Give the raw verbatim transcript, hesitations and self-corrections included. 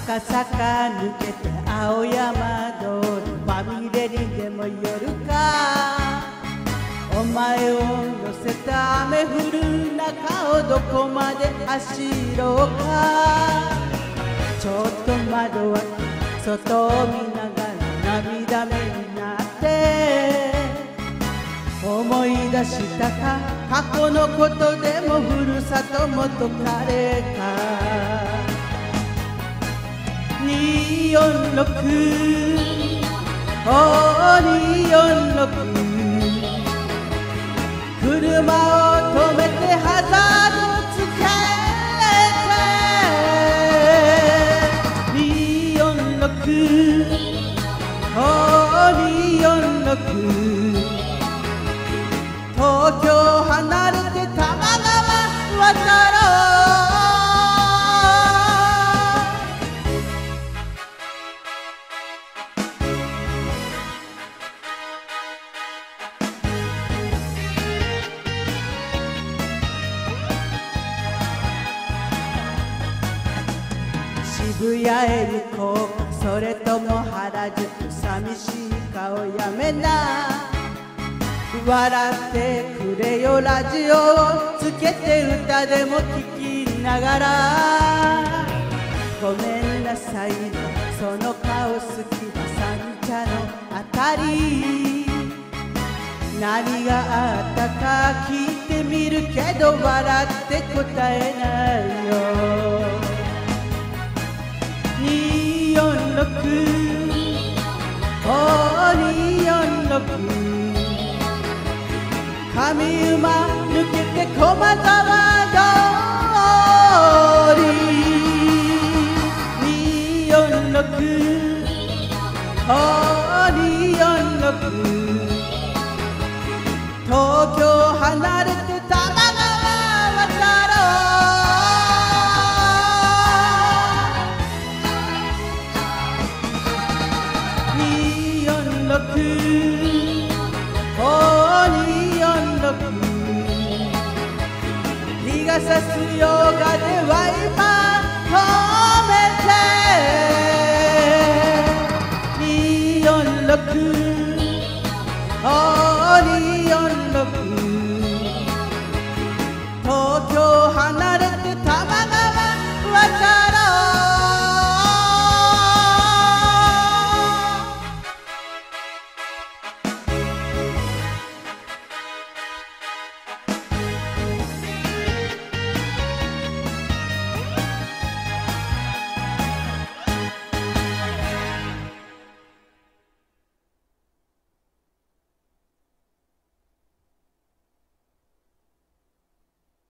赤坂抜けて青山通りまみれにでも寄るか。お前を乗せた雨降る中をどこまで走ろうか。ちょっと窓開け外を見ながら涙目になって思い出したか。過去のことでもふるさと元彼か。にーよんろくおーにーよんろく車を止めてハザードつけてにーよんろくおーにーよんろく東京離れて多摩川渡ろう。渋谷へ行こうかそれとも原宿。寂しい顔やめな。笑ってくれよラジオをつけて歌でも聴きながら。ごめんなさいねその顔好きだ三茶のあたり。何があったか聞いてみるけど笑って答えないよ。にーよんろくおーにーよんろく上馬抜けて駒沢通りにーよんろくおーにーよんろく東京離れて多摩川渡ろう。にーよんろくおーにーよんろく日が差すヨガでワイパー